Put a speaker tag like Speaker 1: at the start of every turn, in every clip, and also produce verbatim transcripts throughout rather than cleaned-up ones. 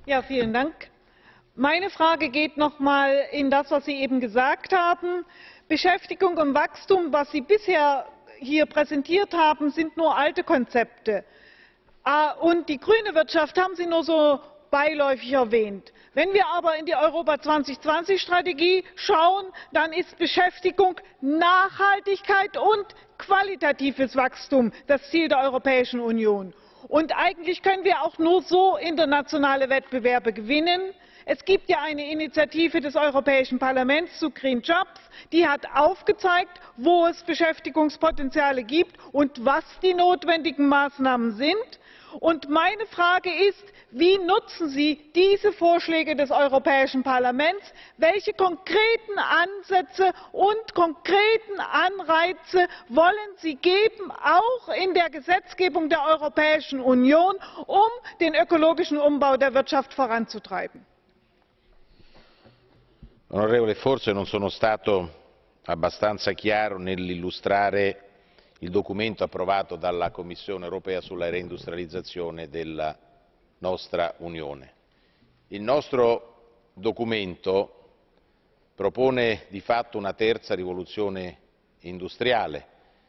Speaker 1: Ja, vielen Dank. Meine Frage geht noch mal in das, was Sie eben gesagt haben. Beschäftigung und Wachstum, was Sie bisher hier präsentiert haben, sind nur alte Konzepte. Und die grüne Wirtschaft haben Sie nur so beiläufig erwähnt. Wenn wir aber in die Europa zweitausendzwanzig Strategie schauen, dann ist Beschäftigung, Nachhaltigkeit und qualitatives Wachstum das Ziel der Europäischen Union. Und eigentlich können wir auch nur so internationale Wettbewerbe gewinnen. Es gibt ja eine Initiative des Europäischen Parlaments zu Green Jobs, die hat aufgezeigt, wo es Beschäftigungspotenziale gibt und was die notwendigen Maßnahmen sind. Und meine Frage ist, wie nutzen Sie diese Vorschläge des Europäischen Parlaments? Welche konkreten Ansätze und konkreten Anreize wollen Sie geben, auch in der Gesetzgebung der Europäischen Union, um den ökologischen Umbau der Wirtschaft voranzutreiben?
Speaker 2: Onorevole, forse non sono stato abbastanza chiaro nell'illustrare il documento approvato dalla Commissione europea sulla reindustrializzazione della nostra Unione. Il nostro documento propone di fatto una terza rivoluzione industriale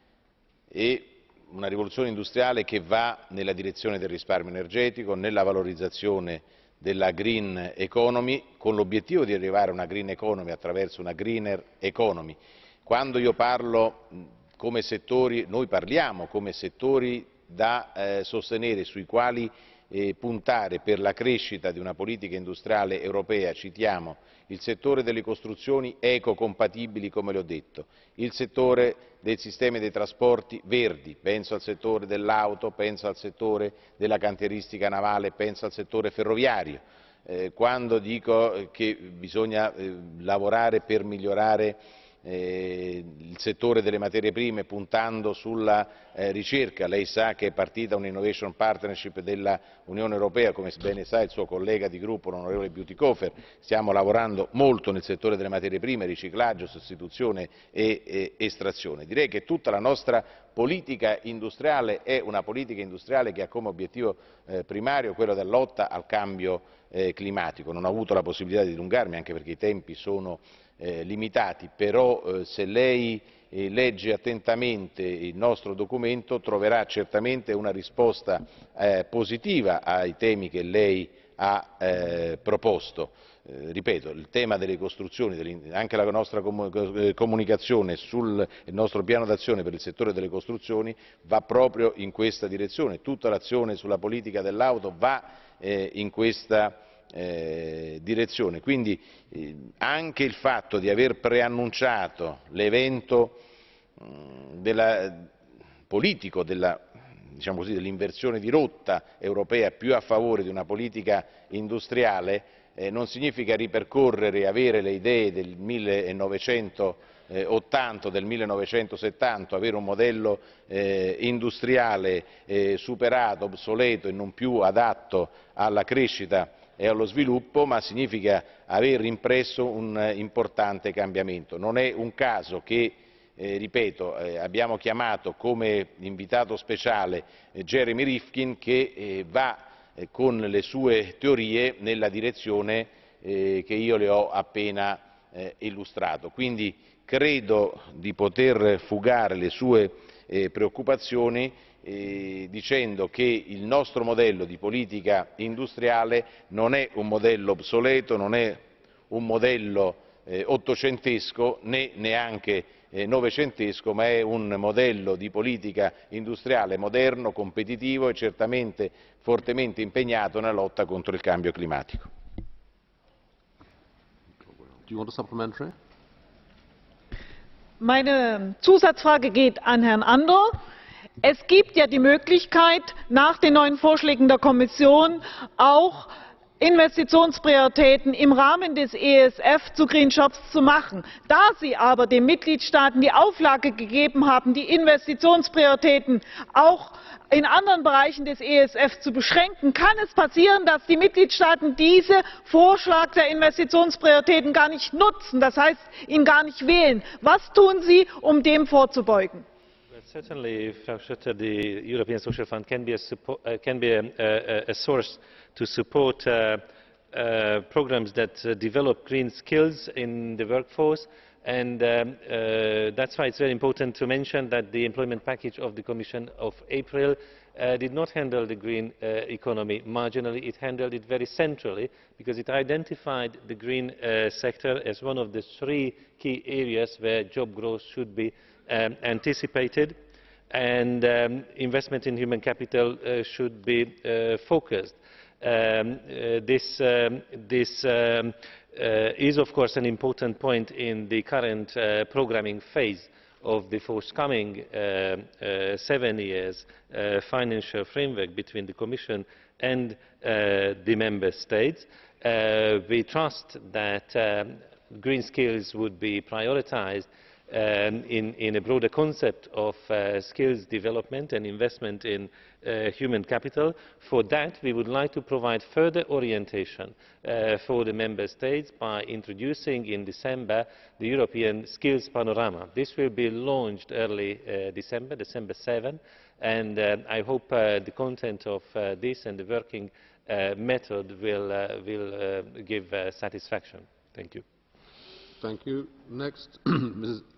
Speaker 2: e una rivoluzione industriale che va nella direzione del risparmio energetico, nella valorizzazione della green economy, con l'obiettivo di arrivare a una green economy attraverso una greener economy. Quando io parlo come settori, noi parliamo come settori da eh, sostenere, sui quali eh, puntare per la crescita di una politica industriale europea, citiamo il settore delle costruzioni ecocompatibili, come le ho detto, il settore dei sistemi dei trasporti verdi, penso al settore dell'auto, penso al settore della cantieristica navale, penso al settore ferroviario. Eh, quando dico che bisogna eh, lavorare per migliorare il settore delle materie prime puntando sulla ricerca, lei sa che è partita un'innovation partnership dell'Unione Europea, come bene sa il suo collega di gruppo l'onorevole Bütikofer, stiamo lavorando molto nel settore delle materie prime, riciclaggio, sostituzione e estrazione. Direi che tutta la nostra politica industriale è una politica industriale che ha come obiettivo primario quello della lotta al cambio climatico. Non ho avuto la possibilità di dilungarmi anche perché i tempi sono limitati, però se lei legge attentamente il nostro documento troverà certamente una risposta positiva ai temi che lei ha proposto. Ripeto, il tema delle costruzioni, anche la nostra comunicazione sul nostro piano d'azione per il settore delle costruzioni va proprio in questa direzione, tutta l'azione sulla politica dell'auto va in questa direzione, quindi anche il fatto di aver preannunciato l'evento politico della, diciamo così, dell'inversione di rotta europea più a favore di una politica industriale non significa ripercorrere e avere le idee del millenovecentottanta o del millenovecentosettanta, avere un modello industriale superato, obsoleto e non più adatto alla crescita e allo sviluppo, ma significa aver impresso un importante cambiamento. Non è un caso che, ripeto, abbiamo chiamato come invitato speciale Jeremy Rifkin, che va con le sue teorie nella direzione che io le ho appena illustrato. Quindi credo di poter fugare le sue preoccupazioni dicendo che il nostro modello di politica industriale non è un modello obsoleto, non è un modello ottocentesco né neanche novecentesco, ma è un modello di politica industriale moderno, competitivo e certamente fortemente impegnato nella lotta contro il cambio climatico.
Speaker 3: Do you want a supplementary?
Speaker 1: Meine Zusatzfrage geht an Herrn Andor. Es gibt ja die Möglichkeit, nach den neuen Vorschlägen der Kommission auch Investitionsprioritäten im Rahmen des E S F zu Green Jobs zu machen. Da Sie aber den Mitgliedstaaten die Auflage gegeben haben, die Investitionsprioritäten auch in anderen Bereichen des E S F zu beschränken, kann es passieren, dass die Mitgliedstaaten diesen Vorschlag der Investitionsprioritäten gar nicht nutzen, das heißt, ihn gar nicht wählen. Was tun Sie, um dem vorzubeugen?
Speaker 4: Certainly, Frau Schroeter, the European Social Fund can be a, support, uh, can be a, a, a source to support uh, uh, programs that uh, develop green skills in the workforce, and um, uh, that's why it's very important to mention that the employment package of the Commission of April uh, did not handle the green uh, economy marginally. It handled it very centrally, because it identified the green uh, sector as one of the three key areas where job growth should be um, anticipated, and um, investment in human capital uh, should be uh, focused. Um, uh, this um, this um, uh, is of course an important point in the current uh, programming phase of the forthcoming uh, uh, seven years uh, financial framework between the Commission and uh, the Member States. Uh, we trust that um, green skills would be prioritised Um, in, in a broader concept of uh, skills development and investment in uh, human capital. For that, we would like to provide further orientation uh, for the Member States by introducing in December the European Skills Panorama. This will be launched early uh, December, December seventh, and uh, I hope uh, the content of uh, this and the working uh, method will, uh, will uh, give uh, satisfaction. Thank you.
Speaker 3: Thank you. Next, Missus